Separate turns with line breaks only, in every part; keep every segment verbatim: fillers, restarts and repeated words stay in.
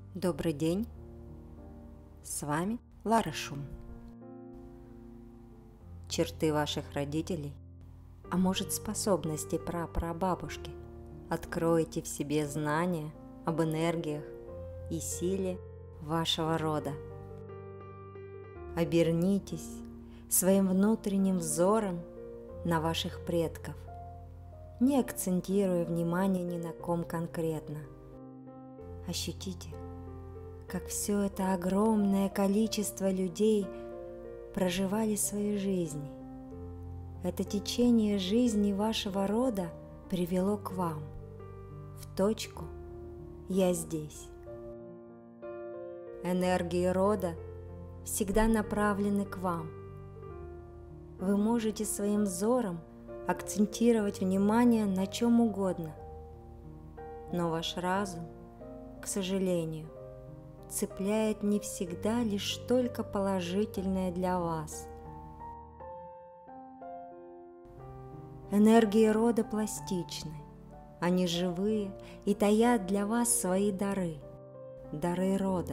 Добрый день, с вами Лара Шум. Черты ваших родителей, а может способности прапрабабушки, откроете в себе знания об энергиях и силе вашего рода. Обернитесь своим внутренним взором на ваших предков, не акцентируя внимание ни на ком конкретно. Ощутите, как все это огромное количество людей проживали свои жизни. Это течение жизни вашего рода привело к вам, в точку «Я здесь». Энергии рода всегда направлены к вам. Вы можете своим взором акцентировать внимание на чем угодно, но ваш разум, к сожалению, цепляет не всегда лишь только положительное для вас. Энергии рода пластичны, они живые и таят для вас свои дары, дары рода.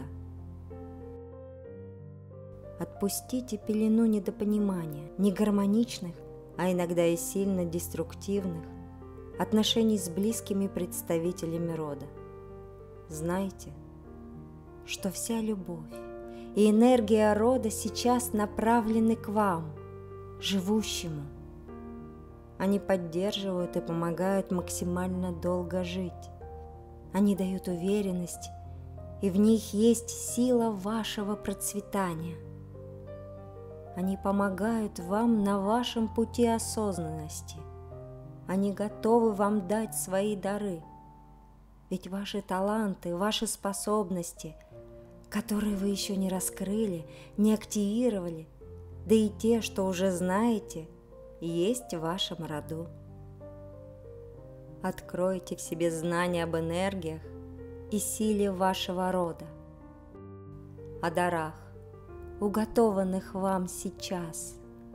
Отпустите пелену недопонимания, негармоничных, а иногда и сильно деструктивных отношений с близкими представителями рода. Знайте, что вся любовь и энергия рода сейчас направлены к вам, живущему. Они поддерживают и помогают максимально долго жить. Они дают уверенность, и в них есть сила вашего процветания. Они помогают вам на вашем пути осознанности. Они готовы вам дать свои дары. Ведь ваши таланты, ваши способности, которые вы еще не раскрыли, не активировали, да и те, что уже знаете, есть в вашем роду. Откройте в себе знания об энергиях и силе вашего рода, о дарах, уготованных вам сейчас.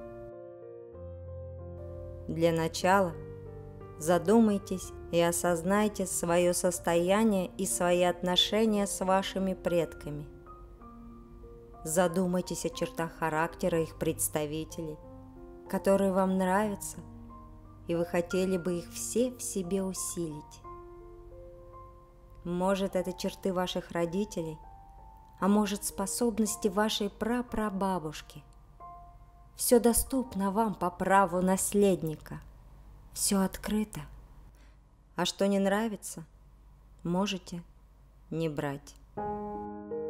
Для начала задумайтесь и осознайте свое состояние и свои отношения с вашими предками. Задумайтесь о чертах характера их представителей, которые вам нравятся, и вы хотели бы их все в себе усилить. Может, это черты ваших родителей, а может, способности вашей прапрабабушки. Все доступно вам по праву наследника. Все открыто. А что не нравится, можете не брать.